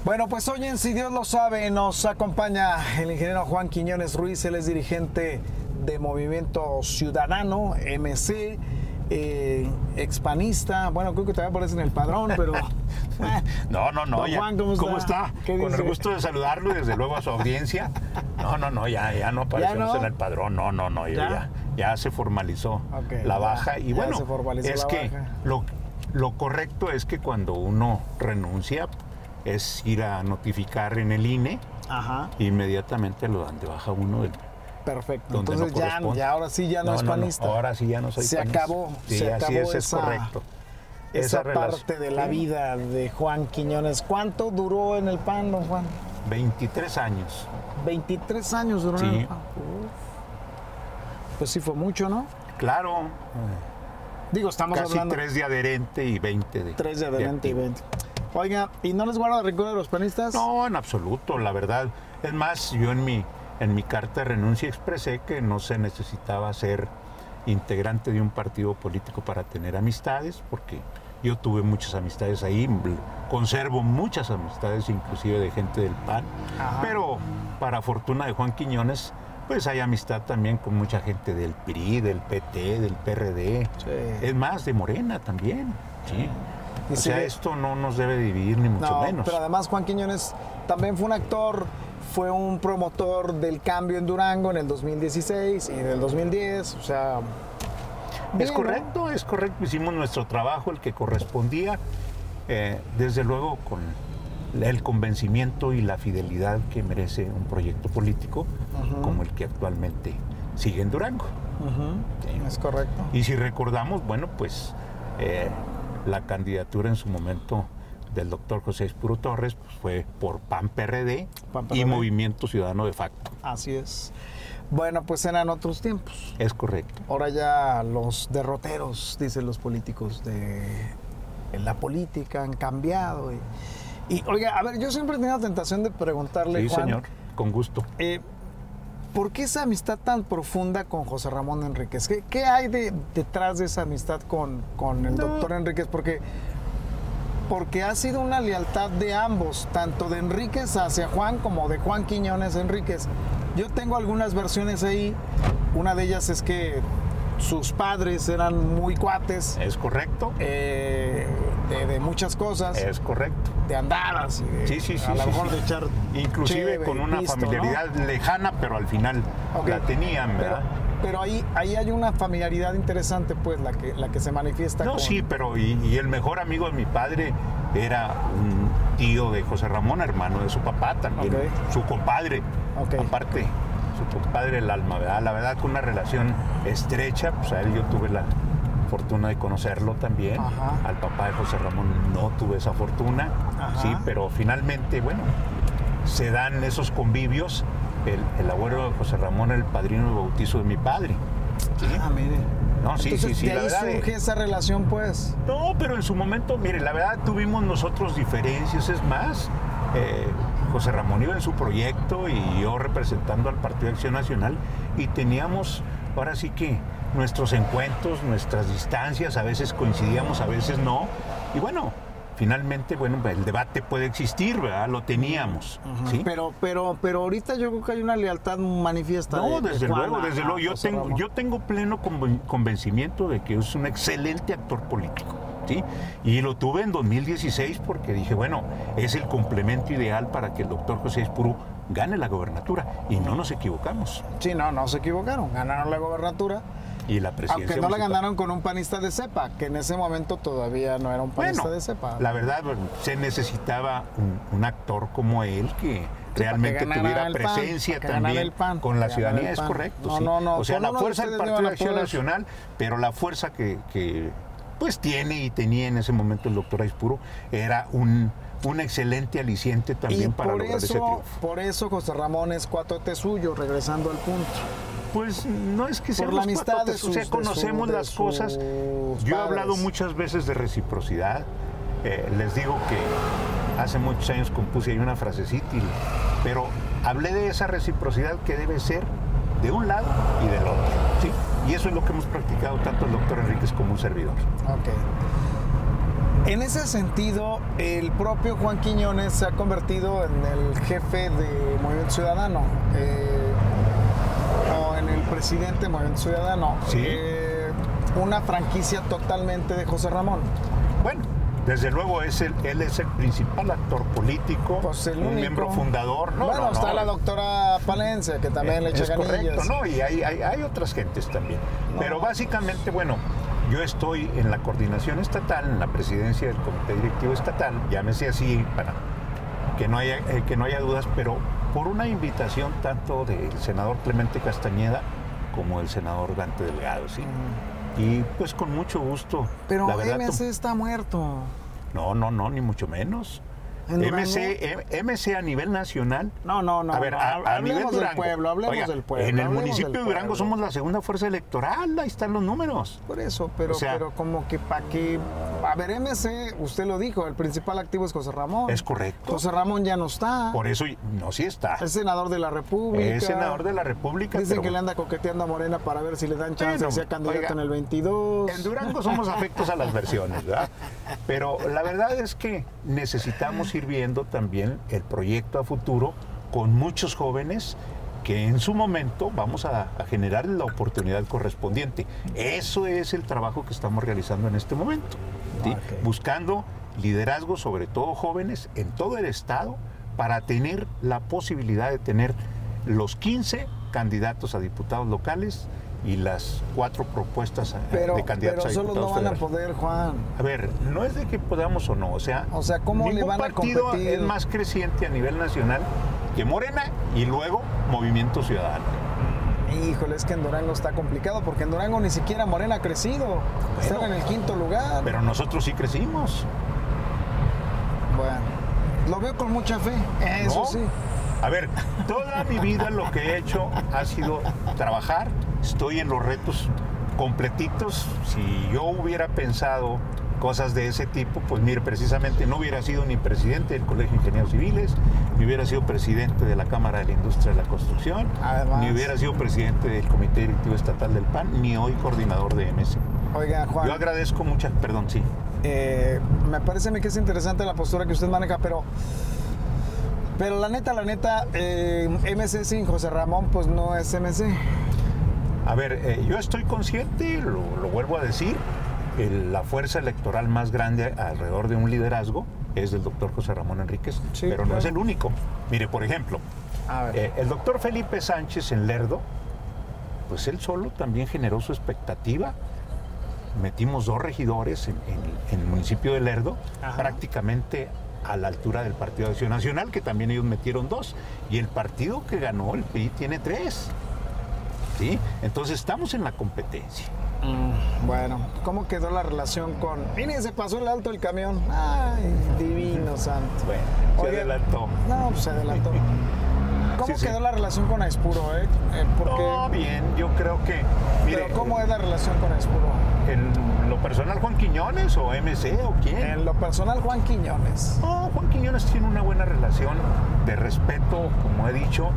Bueno, pues hoy en Si Dios lo sabe nos acompaña el ingeniero Juan Quiñones Ruiz. Él es dirigente de Movimiento Ciudadano, MC, expanista. Bueno, creo que todavía aparece en el padrón, pero... No. Juan, ¿cómo está? Con el gusto de saludarlo y desde luego a su audiencia. No, ya no aparecemos en el padrón. No, ya se formalizó la baja. Y bueno, es que lo correcto es que cuando uno renuncia es ir a notificar en el INE. Ajá. E inmediatamente lo dan de baja uno del... Perfecto. Entonces ya ahora sí ya no es panista. Ahora sí ya no soy panista. Se acabó es esa, correcto. Esa parte de la vida de Juan Quiñones. ¿Cuánto duró en el PAN, don Juan? 23 años. 23 años duró en el PAN. Pues sí fue mucho, ¿no? Claro. Digo, estamos casi hablando... 3 de adherente y 20 de... 3 de adherente y 20. Oiga, ¿y no les guarda recuerdo de los panistas? No, en absoluto, la verdad. Es más, yo en mi carta de renuncia expresé que no se necesitaba ser integrante de un partido político para tener amistades, porque yo tuve muchas amistades ahí, conservo muchas amistades, inclusive de gente del PAN, pero para fortuna de Juan Quiñones, pues hay amistad también con mucha gente del PRI, del PT, del PRD, es más, de Morena también, ¿sí? O sea, esto no nos debe dividir ni mucho menos. Pero además Juan Quiñones también fue un actor, fue un promotor del cambio en Durango en el 2016 y en el 2010, o sea... Bien, es correcto, hicimos nuestro trabajo, el que correspondía, desde luego con el convencimiento y la fidelidad que merece un proyecto político como el que actualmente sigue en Durango. Sí. Es correcto. Y si recordamos, bueno, pues... la candidatura en su momento del doctor José Aispuro Torres pues fue por PAN-PRD y Movimiento Ciudadano de facto. Así es. Bueno, pues eran otros tiempos. Es correcto. Ahora ya los derroteros, dicen los políticos, en la política han cambiado. Y oiga, a ver, yo siempre he tenido la tentación de preguntarle, sí, Juan, señor, con gusto. ¿Por qué esa amistad tan profunda con José Ramón Enríquez? ¿Qué hay detrás de esa amistad con el doctor Enríquez? Porque ha sido una lealtad de ambos, tanto de Enríquez hacia Juan como de Juan Quiñones Enríquez. Yo tengo algunas versiones ahí. Una de ellas es que sus padres eran muy cuates. Es correcto. De muchas cosas. Es correcto. De andadas. Sí. A lo mejor de echar inclusive con una familiaridad lejana, pero al final la tenían, ¿verdad? Pero ahí hay una familiaridad interesante, pues, la que se manifiesta. No, sí, pero y el mejor amigo de mi padre era un tío de José Ramón, hermano de su papá también, su compadre, aparte, su compadre el alma, ¿verdad? La verdad, con una relación estrecha, pues a él yo tuve la fortuna de conocerlo también. Al papá de José Ramón no tuve esa fortuna, sí, pero finalmente, bueno, se dan esos convivios. El abuelo de José Ramón era el padrino de bautizo de mi padre. ¿Sí? Mire. No, sí, entonces, sí. ¿de ahí surge esa relación, pues? No, pero en su momento, mire, la verdad tuvimos nosotros diferencias, es más, José Ramón iba en su proyecto y yo representando al Partido de Acción Nacional y teníamos, ahora sí que nuestros encuentros, nuestras distancias, a veces coincidíamos, a veces no, y bueno, finalmente, bueno, el debate puede existir, ¿verdad? Lo teníamos, ¿sí? Pero ahorita yo creo que hay una lealtad manifiesta. No, desde luego. Yo tengo pleno convencimiento de que es un excelente actor político, ¿sí? Y lo tuve en 2016 porque dije, bueno, es el complemento ideal para que el doctor José Aispuro gane la gobernatura. Y no nos equivocamos. Sí, no se equivocaron. Ganaron la gobernatura. Y la presidencia. Aunque no la ganaron con un panista de cepa, que en ese momento todavía no era un panista de cepa. La verdad, se necesitaba un actor como él que realmente tuviera presencia también con la ciudadanía. Es correcto. No. O sea, la fuerza del Partido de Acción Nacional, pero la fuerza que pues tiene y tenía en ese momento el doctor Aispuro era un excelente aliciente también para lograr ese triunfo. Por eso José Ramón es cuatote suyo, regresando al punto. Pues no es que sea la amistad o sea, conocemos las cosas. Yo he hablado muchas veces de reciprocidad. Les digo que hace muchos años compuse ahí una frasecita, pero hablé de esa reciprocidad que debe ser de un lado y del otro, ¿sí? Y eso es lo que hemos practicado tanto el doctor Enríquez como un servidor. En ese sentido, el propio Juan Quiñones se ha convertido en el jefe de Movimiento Ciudadano, o en el presidente de Movimiento Ciudadano. Sí. Una franquicia totalmente de José Ramón. Bueno, desde luego él es el principal actor político, Pues el un único. miembro fundador. Bueno, está la doctora Palencia, que también le echa es ganillas. correcto, ¿no? Y hay otras gentes también. No. Pero básicamente, bueno, yo estoy en la coordinación estatal, en la presidencia del comité directivo estatal, llámese así para que no haya dudas, pero por una invitación tanto del senador Clemente Castañeda como del senador Dante Delgado, ¿sí? Y pues con mucho gusto. Pero la verdad, MC está muerto. No, ni mucho menos. ¿En Durango? MC a nivel nacional. No. A ver, a nivel hablemos del Durango. pueblo, hablemos Oiga, del pueblo. En el hablemos municipio del de Durango pueblo. somos la segunda fuerza electoral, ahí están los números. Por eso, pero, O sea, pero como que para que... A ver, MC, usted lo dijo, el principal activo es José Ramón. Es correcto. José Ramón ya no está. Por eso, no, sí está. Es senador de la República. Es senador de la República. Dicen pero que le anda coqueteando a Morena para ver si le dan chance Bueno, de ser candidato oiga, en el 22. En Durango somos afectos a las versiones, ¿verdad? Pero la verdad es que necesitamos ir viendo también el proyecto a futuro con muchos jóvenes que en su momento vamos a generar la oportunidad correspondiente. Eso es el trabajo que estamos realizando en este momento, ¿sí? Okay. Buscando liderazgo, sobre todo jóvenes, en todo el estado, para tener la posibilidad de tener los 15 candidatos a diputados locales y las 4 propuestas de candidatos a Pero diputados solo no van a federales. poder, Juan. A ver, no es de que podamos o no, o sea, ¿cómo le ningún van a partido competir? es más creciente a nivel nacional que Morena y luego Movimiento Ciudadano. Híjole, es que en Durango está complicado, porque en Durango ni siquiera Morena ha crecido. Están en el 5º lugar. Pero nosotros sí crecimos. Bueno, lo veo con mucha fe, eso ¿No? sí. A ver, toda mi vida lo que he hecho ha sido trabajar. Estoy en los retos completitos. Si yo hubiera pensado cosas de ese tipo, pues mire, precisamente no hubiera sido ni presidente del Colegio de Ingenieros Civiles, ni hubiera sido presidente de la Cámara de la Industria de la Construcción, Además, ni hubiera sido presidente del Comité Directivo Estatal del PAN, ni hoy coordinador de MC. Oiga, Juan, Yo agradezco mucho, perdón, sí. me parece a mí que es interesante la postura que usted maneja, pero la neta, MC sin José Ramón, pues no es MC. A ver, yo estoy consciente, lo vuelvo a decir, la fuerza electoral más grande alrededor de un liderazgo es del doctor José Ramón Enríquez, Sí, pero no claro. es el único. Mire, por ejemplo, A ver. el doctor Felipe Sánchez en Lerdo, pues él solo también generó su expectativa. Metimos 2 regidores en el municipio de Lerdo, Ajá. prácticamente a la altura del Partido Acción Nacional, que también ellos metieron 2. Y el partido que ganó, el PRI, tiene 3. ¿Sí? Entonces estamos en la competencia. Bueno, ¿cómo quedó la relación con... Mire, se pasó el alto el camión. Ay, divino santo. Bueno, se Oiga, adelantó. No, pues se adelantó. ¿Cómo Sí, sí. quedó la relación con Aispuro, porque... No, bien, yo creo que... Mire, Pero ¿cómo es la relación con Aispuro? ¿en lo personal Juan Quiñones o MC o quién? En lo personal, Juan Quiñones. No, Juan Quiñones tiene una buena relación de respeto, como he dicho,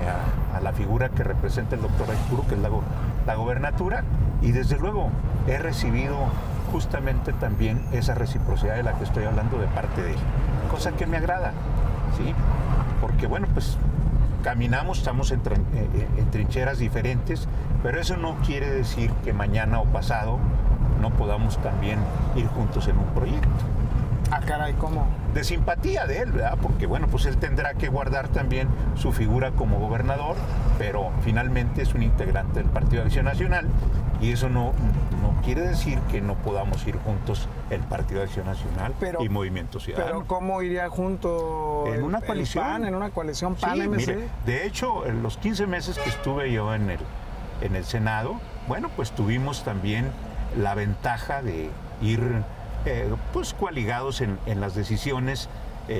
a la figura que representa el doctor Aispuro, que es la gobernatura, y desde luego he recibido justamente también esa reciprocidad de la que estoy hablando de parte de él, cosa que me agrada, ¿sí? Porque bueno, pues caminamos, estamos en trincheras diferentes, pero eso no quiere decir que mañana o pasado no podamos también ir juntos en un proyecto. Ah, caray, ¿cómo? De simpatía de él, ¿verdad? Porque bueno, pues él tendrá que guardar también su figura como gobernador, pero finalmente es un integrante del Partido de Acción Nacional y eso no quiere decir que no podamos ir juntos el Partido de Acción Nacional y Movimiento Ciudadano. Pero ¿cómo iría junto En una el coalición. PAN, en una coalición Sí, PAN-MC? mire, de hecho, en los 15 meses que estuve yo en el Senado, bueno, pues tuvimos también la ventaja de ir pues coaligados en las decisiones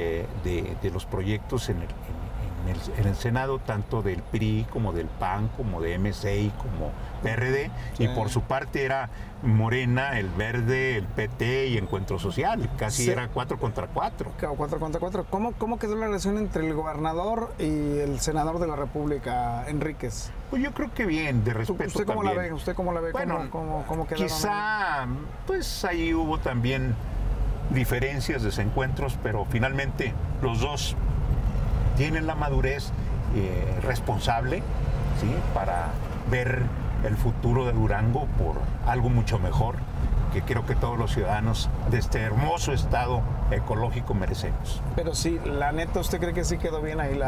de los proyectos en el Senado, tanto del PRI como del PAN, como de MC como PRD, Sí. y por su parte era Morena, el Verde, el PT y Encuentro Social, casi Sí. era 4 contra 4. 4 contra 4. ¿Cómo quedó la relación entre el gobernador y el senador de la República, Enríquez? Pues yo creo que bien, de respeto ¿Usted cómo la también. ve? ¿Usted cómo la ve? Bueno, ¿Cómo quedaron? quizá, pues ahí hubo también diferencias, desencuentros, pero finalmente los dos tienen la madurez responsable, ¿sí?, para ver el futuro de Durango por algo mucho mejor que creo que todos los ciudadanos de este hermoso estado ecológico merecemos. Pero sí, la neta, ¿usted cree que sí quedó bien ahí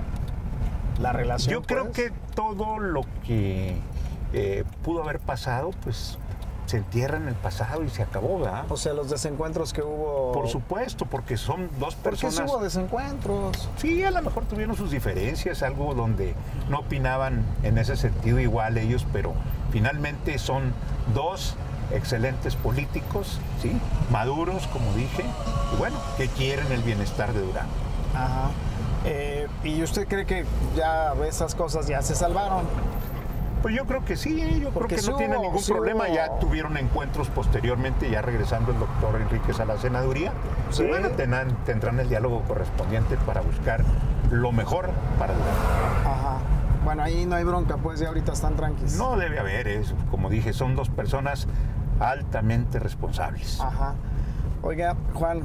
la relación? Yo creo que todo lo que pudo haber pasado, pues se entierra en el pasado y se acabó, ¿verdad? O sea, los desencuentros que hubo... Por supuesto, porque son dos personas... ¿Por qué sí hubo desencuentros? Sí, a lo mejor tuvieron sus diferencias, algo donde no opinaban en ese sentido igual ellos, pero finalmente son dos excelentes políticos, ¿sí?, maduros, como dije, y bueno, que quieren el bienestar de Durango. Ajá. ¿Y usted cree que ya esas cosas ya se salvaron? Pues yo creo que sí, yo Porque creo que no sí tiene hubo- ningún sí problema. hubo- Ya tuvieron encuentros posteriormente, ya regresando el doctor Enríquez a la senaduría. Sí. Y bueno, tendrán el diálogo correspondiente para buscar lo mejor para Durango. Ajá. Bueno, ahí no hay bronca, pues ya ahorita están tranquilos. No debe haber, como dije, son dos personas altamente responsables. Ajá. Oiga, Juan,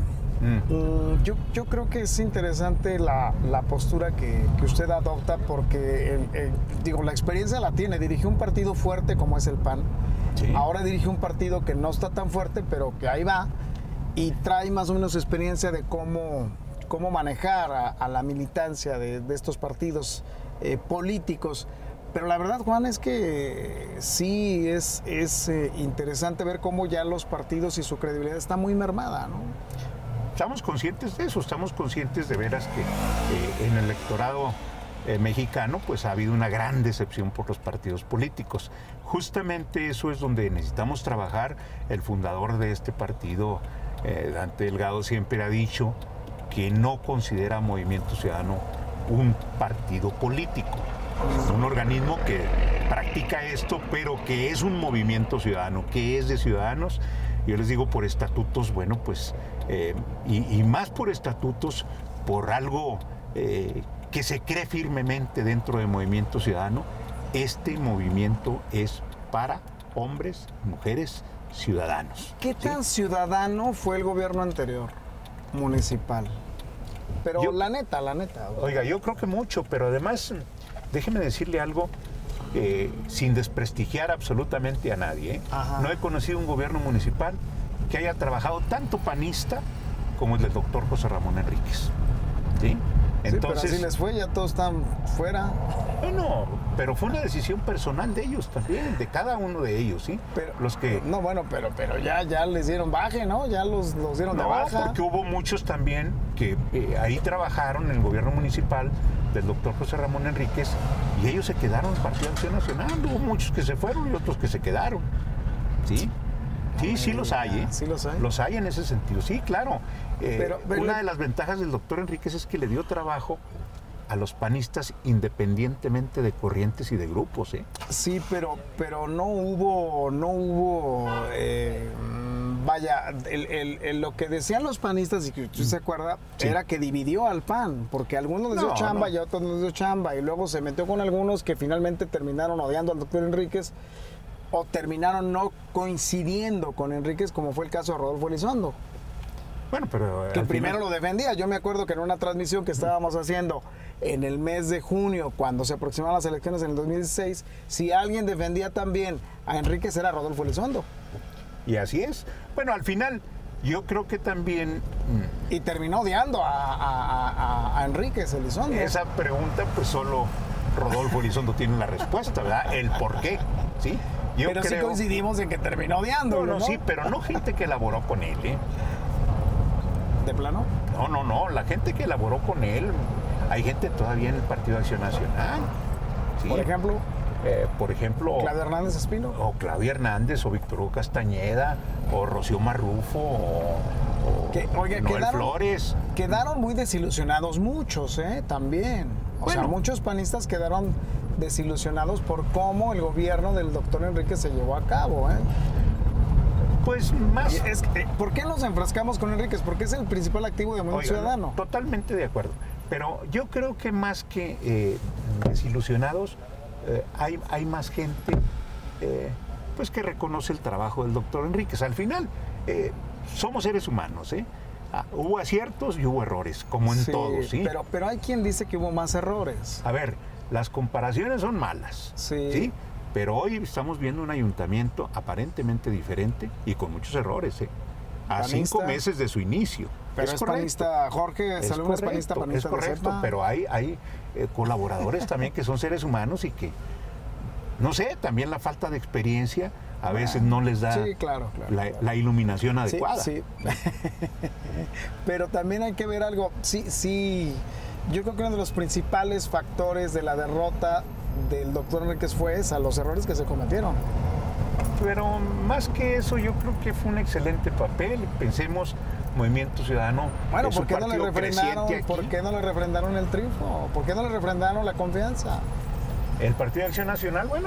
yo creo que es interesante la postura que usted adopta porque, digo, la experiencia la tiene. Dirigió un partido fuerte como es el PAN. Sí. Ahora dirige un partido que no está tan fuerte, pero que ahí va y trae más o menos experiencia de cómo manejar a la militancia de estos partidos políticos. Pero la verdad, Juan, es que sí es interesante ver cómo ya los partidos y su credibilidad está muy mermada, ¿no? Estamos conscientes de eso, estamos conscientes de veras que en el electorado mexicano pues ha habido una gran decepción por los partidos políticos. Justamente eso es donde necesitamos trabajar. El fundador de este partido, Dante Delgado, siempre ha dicho que no considera Movimiento Ciudadano un partido político. Es un organismo que practica esto, pero que es un movimiento ciudadano, que es de ciudadanos. Yo les digo por estatutos, bueno, pues, y más por estatutos, por algo que se cree firmemente dentro del Movimiento Ciudadano. Este movimiento es para hombres, mujeres, ciudadanos. ¿Qué tan ciudadano fue el gobierno anterior, municipal? Pero la neta. Oiga, yo creo que mucho, pero además, déjeme decirle algo, sin desprestigiar absolutamente a nadie. Ajá. No he conocido un gobierno municipal que haya trabajado tanto panista como el del doctor José Ramón Enríquez. ¿Sí? Entonces, pero así les fue, ya todos están fuera. Bueno, pero fue una decisión personal de ellos también, de cada uno de ellos, ¿sí? Pero, los que... No, bueno, pero ya les dieron baje, ¿no? Ya los dieron de baja. No, porque hubo muchos también que ahí trabajaron en el gobierno municipal del doctor José Ramón Enríquez y ellos se quedaron en el Partido Acción Nacional. Hubo muchos que se fueron y otros que se quedaron, ¿sí? Sí los hay, ¿eh? Sí los hay. Los hay en ese sentido, sí, claro. Pero una de las ventajas del doctor Enríquez es que le dio trabajo a los panistas independientemente de corrientes y de grupos, ¿eh? Sí, pero no hubo vaya, lo que decían los panistas, y que usted se acuerda, Sí. era que dividió al PAN, porque a algunos les dio No, chamba no. y a otros no les dio chamba, y luego se metió con algunos que finalmente terminaron odiando al doctor Enríquez, o terminaron no coincidiendo con Enríquez, como fue el caso de Rodolfo Elizondo, Bueno, pero... que al primero final- lo defendía. Yo me acuerdo que en una transmisión que estábamos haciendo en el mes de junio, cuando se aproximaban las elecciones en el 2016, si alguien defendía también a Enríquez era Rodolfo Elizondo. Y así es. Bueno, al final, yo creo que también Y terminó odiando a Enríquez Elizondo. esa pregunta, pues solo Rodolfo Elizondo tiene la respuesta, ¿verdad? El por qué, ¿sí? Yo Pero sí coincidimos en que terminó odiando, No, ¿no? sí, pero no gente que elaboró con él, ¿eh? ¿De plano? No, la gente que elaboró con él, hay gente todavía en el Partido Acción Nacional. ¿sí? Por ejemplo, Claudio Hernández Espino. O Claudia Hernández, o Víctor Hugo Castañeda, o Rocío Marrufo, o Oiga, Noel Flores. Quedaron muy desilusionados muchos, también. O sea, Bueno. muchos panistas quedaron desilusionados por cómo el gobierno del doctor Enríquez se llevó a cabo, Pues más... ¿Por qué nos enfrascamos con Enríquez? Porque es el principal activo de Movimiento Oigan, Ciudadano. Totalmente de acuerdo. Pero yo creo que más que desilusionados, hay más gente pues que reconoce el trabajo del doctor Enríquez. Al final, somos seres humanos, ¿eh? Hubo aciertos y hubo errores, como en todos, ¿sí? Pero hay quien dice que hubo más errores. A ver, las comparaciones son malas, ¿sí? Pero hoy estamos viendo un ayuntamiento aparentemente diferente y con muchos errores, ¿eh? A Panista. 5 meses de su inicio. Pero es panista, Jorge, Es Salomón es panista, correcto, es correcto, pero hay colaboradores también que son seres humanos y que, no sé, también la falta de experiencia a veces no les da la iluminación adecuada. Sí. Pero también hay que ver algo, sí, yo creo que uno de los principales factores de la derrota del doctor Enríquez fue a los errores que se cometieron. Pero más que eso, yo creo que fue un excelente papel. Pensemos, Movimiento Ciudadano. Bueno, es ¿por qué no le refrendaron el triunfo? ¿Por qué no le refrendaron la confianza? El Partido de Acción Nacional, bueno.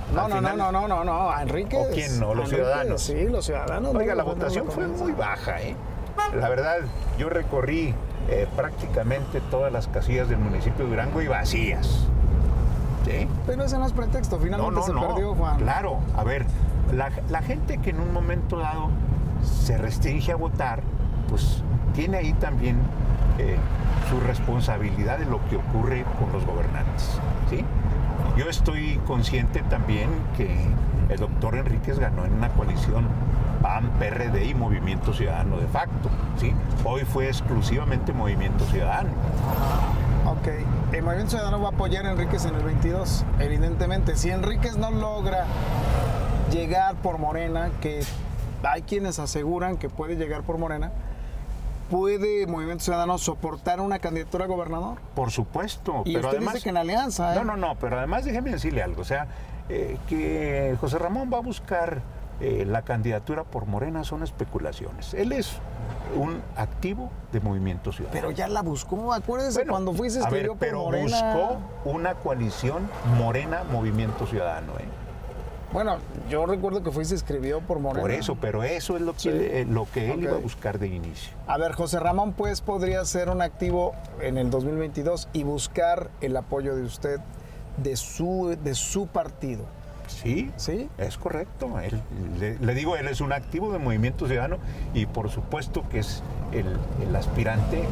No, a Enríquez. ¿O quién no? Los ciudadanos. Sí, los ciudadanos. Oiga, la votación fue muy baja, ¿eh? La verdad, yo recorrí prácticamente todas las casillas del municipio de Durango y vacías. ¿Sí? Pero ese no es pretexto, finalmente se perdió, Juan. Claro, a ver, la gente que en un momento dado se restringe a votar, pues tiene ahí también su responsabilidad de lo que ocurre con los gobernantes, ¿sí? Yo estoy consciente también que el doctor Enríquez ganó en una coalición PAN, PRD y Movimiento Ciudadano de facto, ¿sí? Hoy fue exclusivamente Movimiento Ciudadano. Ok, el Movimiento Ciudadano va a apoyar a Enríquez en el 22, evidentemente. Si Enríquez no logra llegar por Morena, que hay quienes aseguran que puede llegar por Morena, ¿puede Movimiento Ciudadano soportar una candidatura a gobernador? Por supuesto. Y pero usted además, dice que en alianza, ¿eh? No, pero además déjeme decirle algo, o sea, que José Ramón va a buscar la candidatura por Morena son especulaciones. Él es un activo de Movimiento Ciudadano. Pero ya la buscó, acuérdese cuando fue y se escribió por Morena. Buscó una coalición Morena-Movimiento Ciudadano, ¿eh? Bueno, yo recuerdo que fue y se escribió por Morena. Por eso, pero eso es lo que él iba a buscar de inicio. A ver, José Ramón, pues, podría ser un activo en el 2022 y buscar el apoyo de usted, de su partido. Sí, ¿Sí? Es correcto. Le digo, él es un activo de Movimiento Ciudadano y por supuesto que es el aspirante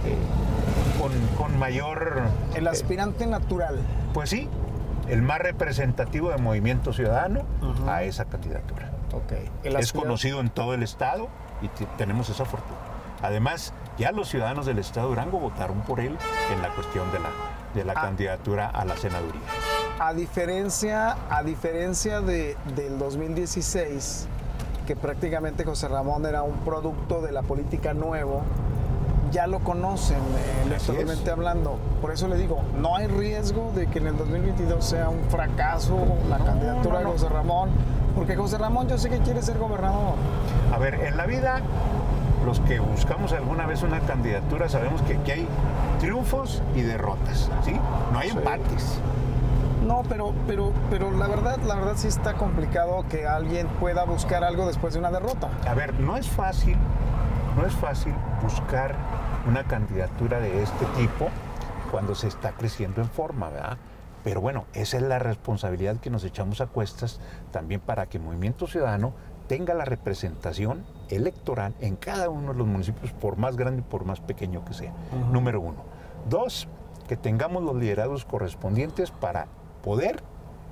con mayor... El aspirante natural. Pues sí, el más representativo de Movimiento Ciudadano a esa candidatura. Okay. Es conocido en todo el estado y tenemos esa fortuna. Además, ya los ciudadanos del estado de Durango votaron por él en la cuestión de la candidatura a la senaduría. A diferencia del 2016, que prácticamente José Ramón era un producto de la política nuevo, ya lo conocen electoralmente hablando. Por eso le digo, no hay riesgo de que en el 2022 sea un fracaso la candidatura de José Ramón, porque José Ramón yo sé que quiere ser gobernador. A ver, en la vida, los que buscamos alguna vez una candidatura sabemos que aquí hay triunfos y derrotas, ¿sí? No hay empates. No, pero la verdad sí está complicado que alguien pueda buscar algo después de una derrota. A ver, no es fácil buscar una candidatura de este tipo cuando se está creciendo en forma, ¿verdad? Pero bueno, esa es la responsabilidad que nos echamos a cuestas también para que Movimiento Ciudadano tenga la representación electoral en cada uno de los municipios, por más grande y por más pequeño que sea. Número uno. Dos, que tengamos los liderados correspondientes para poder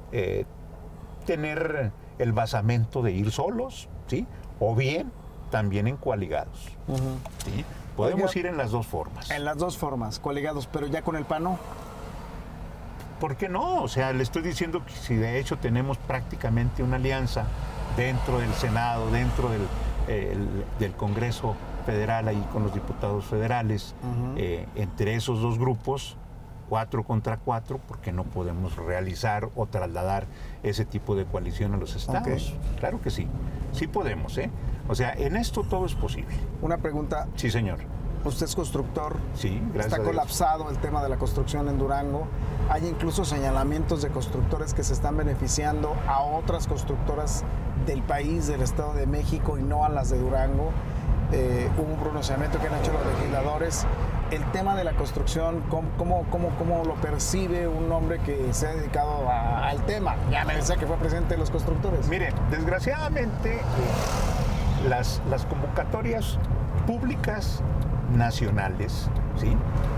tener el basamento de ir solos, ¿sí? O bien también en coaligados. ¿Sí? Podemos ir en las dos formas. En las dos formas, coaligados, pero ya con el PAN no. ¿Por qué no? O sea, le estoy diciendo que si de hecho tenemos prácticamente una alianza dentro del Senado, dentro del Congreso Federal, ahí con los diputados federales, entre esos dos grupos, 4 contra 4, porque no podemos realizar o trasladar ese tipo de coalición a los estados. Okay. Claro que sí, sí podemos, ¿eh? O sea, en esto todo es posible. Una pregunta. Sí, señor. Usted es constructor. Sí, gracias. Está colapsado el tema de la construcción en Durango. Hay incluso señalamientos de constructores que se están beneficiando a otras constructoras del país, del Estado de México, y no a las de Durango. Hubo un pronunciamiento que han hecho los legisladores. El tema de la construcción, ¿cómo lo percibe un hombre que se ha dedicado al tema? Ya me decía que fue presidente de los constructores. Mire, desgraciadamente, las convocatorias públicas nacionales, ¿sí?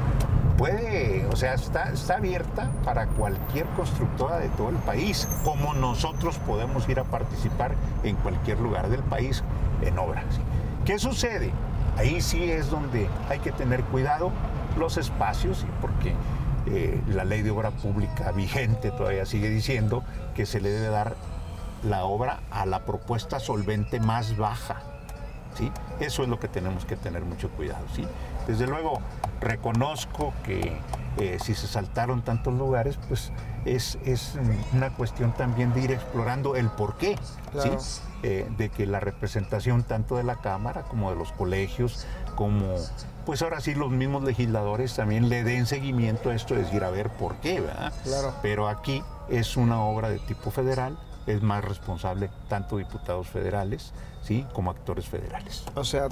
Puede, o sea, está abierta para cualquier constructora de todo el país, como nosotros podemos ir a participar en cualquier lugar del país en obras. ¿Sí? ¿Qué sucede? Ahí sí es donde hay que tener cuidado los espacios, ¿sí? Porque la ley de obra pública vigente todavía sigue diciendo que se le debe dar la obra a la propuesta solvente más baja, ¿sí? Eso es lo que tenemos que tener mucho cuidado, ¿sí? Desde luego, reconozco que si se saltaron tantos lugares, pues es una cuestión también de ir explorando el porqué, claro. ¿Sí? De que la representación tanto de la Cámara como de los colegios, como pues ahora sí los mismos legisladores también le den seguimiento a esto, decir, a ver, ¿por qué? ¿Verdad? Claro. Pero aquí es una obra de tipo federal, es más responsable tanto diputados federales, ¿sí? Como actores federales. O sea,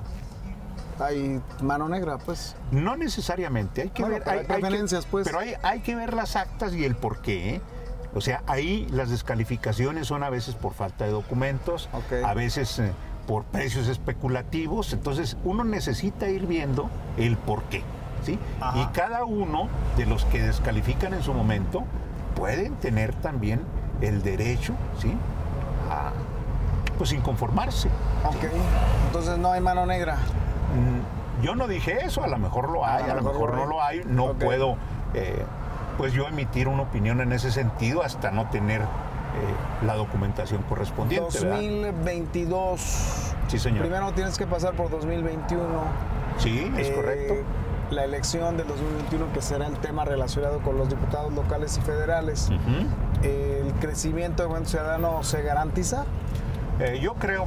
hay mano negra, pues. No necesariamente, hay que ver, hay preferencias, pues. Pero hay que ver las actas y el porqué, ¿eh? O sea, ahí las descalificaciones son a veces por falta de documentos, a veces por precios especulativos, entonces uno necesita ir viendo el porqué, ¿sí? Ajá. Y cada uno de los que descalifican en su momento pueden tener también el derecho, ¿sí? A pues inconformarse. Ok, ¿sí? Entonces no hay mano negra. Yo no dije eso, a lo mejor lo hay, a lo mejor no lo hay, no puedo pues yo emitir una opinión en ese sentido hasta no tener la documentación correspondiente. 2022. ¿Verdad? Sí, señor. Primero tienes que pasar por 2021. Sí, es correcto. La elección del 2021, que será el tema relacionado con los diputados locales y federales. ¿El crecimiento del movimiento ciudadano se garantiza? Yo creo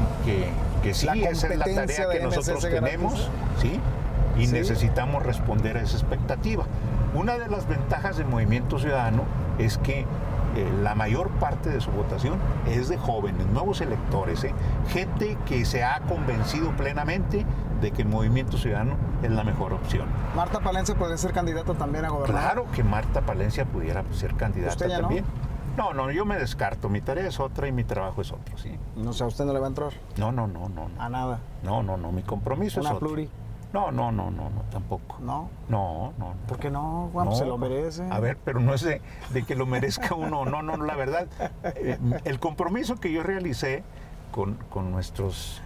que sí, esa es la tarea que nosotros tenemos, ¿sí? Y necesitamos responder a esa expectativa. Una de las ventajas del Movimiento Ciudadano es que la mayor parte de su votación es de jóvenes, nuevos electores, gente que se ha convencido plenamente de que el Movimiento Ciudadano es la mejor opción. ¿Marta Palencia podría ser candidata también a gobernador? Claro que Marta Palencia pudiera ser candidata. ¿Usted ya también. No, yo me descarto. Mi tarea es otra y mi trabajo es otro, ¿sí? O sea, ¿usted no le va a entrar? No. ¿A nada? No, mi compromiso es otro. ¿Una pluri? No, tampoco. ¿No? No. ¿Por qué no? Juan, no, se lo merece. A ver, pero no es de que lo merezca uno. No, la verdad. El compromiso que yo realicé con nuestros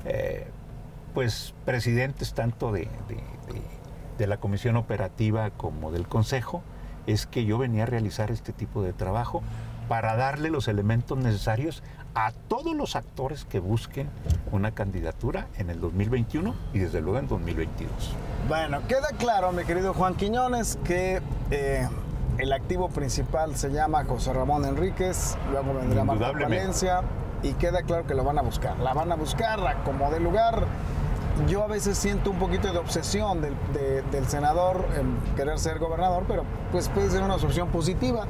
pues presidentes tanto de la Comisión Operativa como del Consejo es que yo venía a realizar este tipo de trabajo para darle los elementos necesarios a todos los actores que busquen una candidatura en el 2021 y desde luego en 2022. Bueno, queda claro, mi querido Juan Quiñones, que el activo principal se llama José Ramón Enríquez, luego vendrá Marta Palencia y queda claro que lo van a buscar. La van a buscar a como de lugar. Yo a veces siento un poquito de obsesión del senador en querer ser gobernador, pero pues puede ser una opción positiva.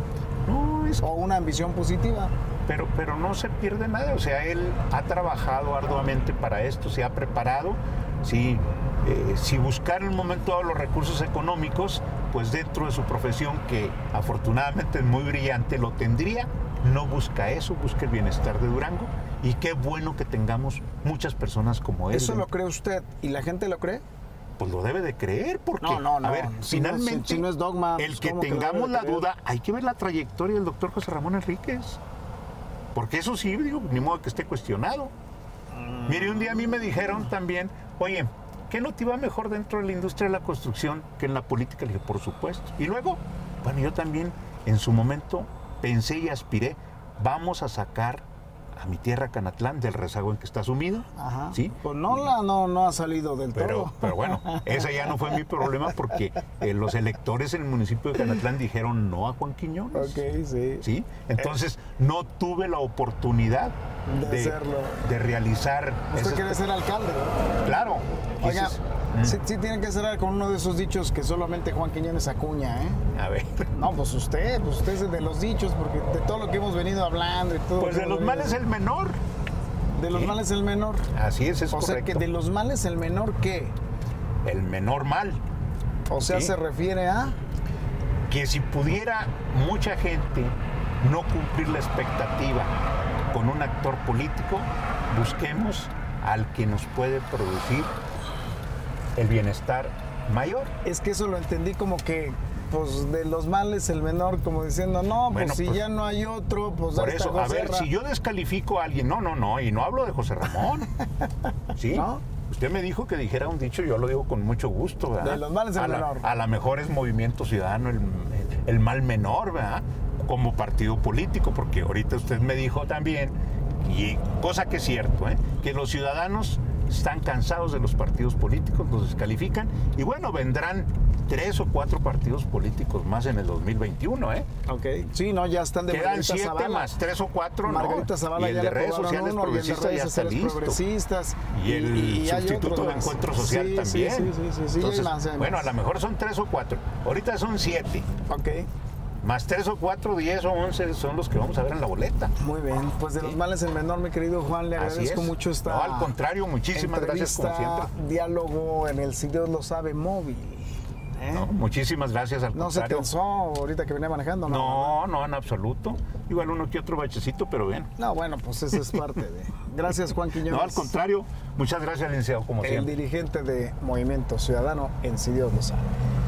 O una ambición positiva. Pero no se pierde nada, o sea, él ha trabajado arduamente para esto, se ha preparado, sí, si buscar en un momento dado los recursos económicos, pues dentro de su profesión, que afortunadamente es muy brillante, lo tendría, no busca eso, busca el bienestar de Durango, y qué bueno que tengamos muchas personas como él. ¿Eso lo cree usted y la gente lo cree? Pues lo debe de creer, porque, no, a ver, finalmente, si no es dogma, el que tengamos la duda, hay que ver la trayectoria del doctor José Ramón Enríquez, porque eso sí, digo, ni modo que esté cuestionado. Mire, un día a mí me dijeron también, oye, ¿qué no te iba mejor dentro de la industria de la construcción que en la política? Le dije, por supuesto. Y luego, bueno, yo también en su momento pensé y aspiré, vamos a sacar a mi tierra, Canatlán, del rezago en que está sumido. Ajá. ¿Sí? Pues no ha salido del todo. Pero bueno, ese ya no fue mi problema porque los electores en el municipio de Canatlán dijeron no a Juan Quiñones. Ok, sí. ¿Sí? Entonces no tuve la oportunidad de hacerlo. De realizar. Usted quiere ser alcalde, ¿no? Claro. Oiga, sí tienen que cerrar con uno de esos dichos que solamente Juan Quiñones acuña, ¿eh? A ver. No, pues usted es de los dichos, porque de todo lo que hemos venido hablando y todo. Pues de los males el menor. De los males el menor. Así es correcto. O sea, que de los males el menor, ¿qué? El menor mal. O sea, se refiere a... Que si pudiera mucha gente no cumplir la expectativa con un actor político, busquemos al que nos puede producir el bienestar mayor. Es que eso lo entendí como que, pues, de los males el menor, como diciendo, no, pues Bueno, si pues, ya no hay otro, pues Por ahí está eso, a ver, Joserra. si yo descalifico a alguien, no, y no hablo de José Ramón, ¿sí? ¿No? Usted me dijo que dijera un dicho, yo lo digo con mucho gusto, ¿verdad? De los males el menor. A lo mejor es Movimiento Ciudadano el mal menor, ¿verdad? Como partido político, porque ahorita usted me dijo también, y cosa que es cierto, que los ciudadanos están cansados de los partidos políticos, los descalifican, y bueno, vendrán 3 o 4 partidos políticos más en el 2021, Ok. Sí, no, ya están de Quedan Margarita 7 Zavala. más 3 o 4, ¿no? Margarita Zavala Y el ya de le redes aprobaron sociales uno, y el de progresistas redes ya está sociales listo. progresistas. Y el hay sustituto otros de más. Encuentro Social Sí, también. Sí, Entonces, hay más, hay bueno, más. a lo mejor son 3 o 4. Ahorita son 7. Ok, Más 3 o 4, 10 o 11 son los que vamos a ver en la boleta. muy bien. Pues de los males el menor, mi querido Juan, le Así agradezco es. mucho esta No, al contrario, muchísimas gracias como entrevista, siempre. diálogo en el Si Dios lo sabe móvil. No, muchísimas gracias, al No se contrario. tensó ahorita que venía manejando, ¿no? No, en absoluto. Igual uno que otro bachecito, pero bien. No, bueno, pues eso es parte de... Gracias, Juan Quiñones. No, al contrario. Muchas gracias, licenciado, como El siempre. dirigente de Movimiento Ciudadano en Si Dios lo sabe.